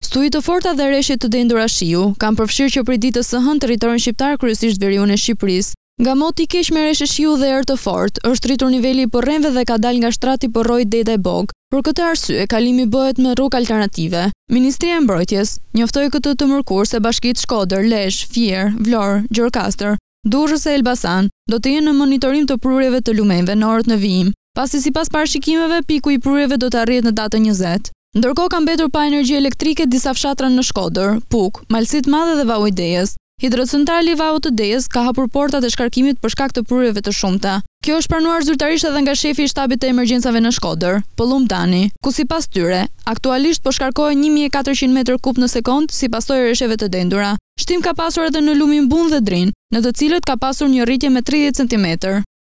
Stuhi të forta dhe reshjet të dendura shiu kanë përfshirë që prej ditës së hënë territorin shqiptar, kryesisht Veriun e Shqipërisë. Nga moti keq me reshje shiu dhe erë të fortë, është rritur niveli i përrenjtë dhe ka dalë nga shtrati përroj Dedaj-Bogë. Për këtë arsye, kalimi bëhet me rrugë alternative. Ministria e Mbrojtjes njoftoi këtë të mërkurë se bashkitë Shkodër, Lezhë, Fier, Vlorë, Gjorokastër, Durrës e Elbasan do të jenë në monitorim të prurjeve të lumenjve në orët në vijim, pasi sipas parashikimeve piku i prurjeve do të arrihet në datën 20. Ndërkohë ka mbetur pa energji elektrike disa fshatra në Shkodër, Puk, Malësi të Madhe dhe Vau i Dejës. Hidrocentrali i Vau të Dejës ka hapur portat e shkarkimit për shkak të prurjeve të shumta. Kjo është pranuar zyrtarisht edhe nga shefi i shtabit të emergjencave në Shkodër, Pëllumb Dani, ku sipas tyre, aktualisht po shkarkohet 1400 metër kub në sekond si pasojë e reshjeve të dendura. Shtim ka pasur edhe në lumin Bun dhe Drin, në të cilët ka pasur një rritje me 30 cm.